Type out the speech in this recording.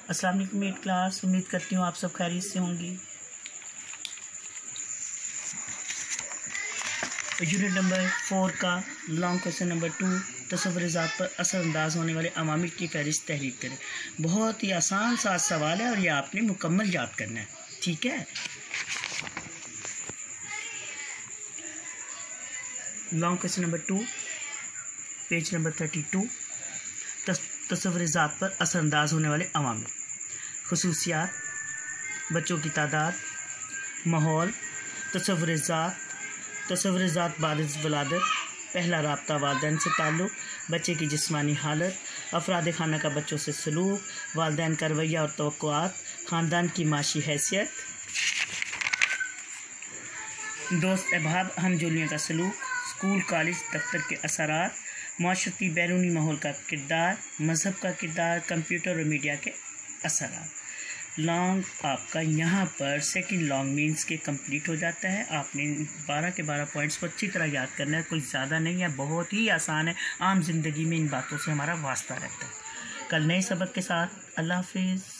अस्सलाम वालेकुम eight class. उम्मीद करती हूँ आप सब खैरियत से होंगी। यूनिट नंबर 4 का लॉन्ग क्वेश्चन नंबर 2, तसव्वुर ज़ात पर असरअंदाज होने वाले अवामिल की फहरिस्त तहरीर करें। बहुत ही आसान सा सवाल है और ये आपने मुकम्मल याद करना है, ठीक है। Long question number 2, page number 32। तसव्वुर ज़ात पर असरअंदाज होने वाले अवामिल: खुसूसियात, बच्चों की तादाद, माहौल, तसव्वुर ज़ात बाद वलादत, पहला राब्ता वालिदैन से ताल्लुक़, बच्चे की जिस्मानी हालत, अफराद खाना का बच्चों से सलूक, वालिदैन का रवैया और तवक्कुआत, ख़ानदान की माशी हैसियत, दोस्त अहबाब हमजोलियों का सलूक, स्कूल कॉलेज दफ्तर के असरात, माशरती बैरूनी माहौल का किरदार, मज़हब का किरदार, कंप्यूटर और मीडिया के असरात। लॉन्ग आपका यहाँ पर सेकंड लॉन्ग मीन्स के कंप्लीट हो जाता है। आपने 12 के 12 पॉइंट्स को अच्छी तरह याद करना है, कुछ ज़्यादा नहीं है, बहुत ही आसान है। आम जिंदगी में इन बातों से हमारा वास्ता रहता है। कल नए सबक के साथ, अल्लाह हाफिज़।